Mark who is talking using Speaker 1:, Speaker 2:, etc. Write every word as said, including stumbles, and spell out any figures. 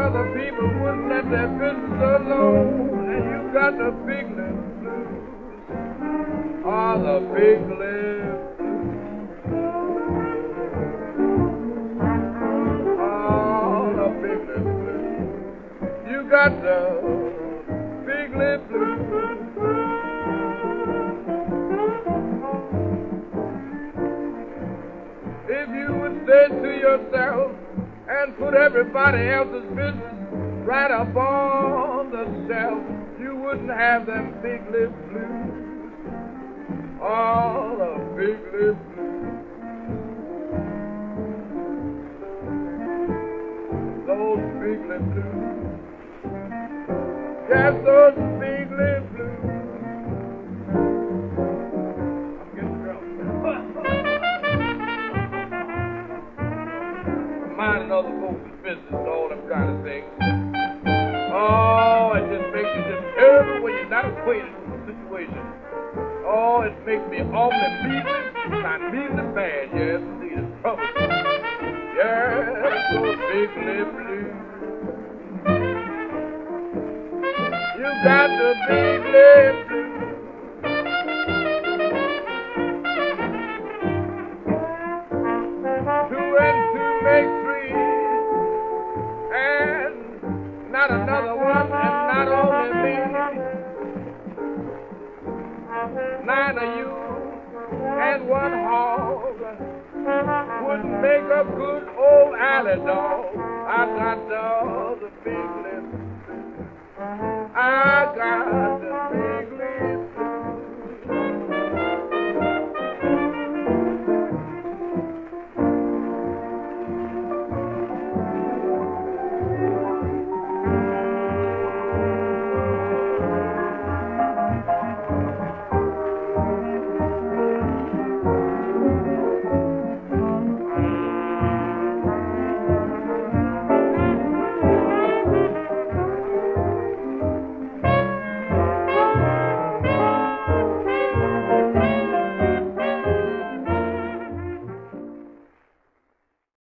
Speaker 1: other people wouldn't let their business alone, and you got the big lip blues. Oh, the big lip blues. Oh, the big lip blues. You got the big lip blues. If you would stay to yourself and put everybody else's business right up on the shelf, you wouldn't have them big lip blues. Oh, the big lip blues. Those big lip blues. Yes, those big lip blues. I'm getting drunk. Minding other folks' business and all them kind of things. Oh, it just makes you just terrible when you're not acquainted with the situation. Oh, it makes me awfully measly, not measly bad, yes, indeed, it's troublesome. Yes, those big lip blues. You got the big lip blues. Two and two make three, and not another one, and not only me. Nine of you and one hog wouldn't make a good old alley dog. I got the, the big lip. I got the big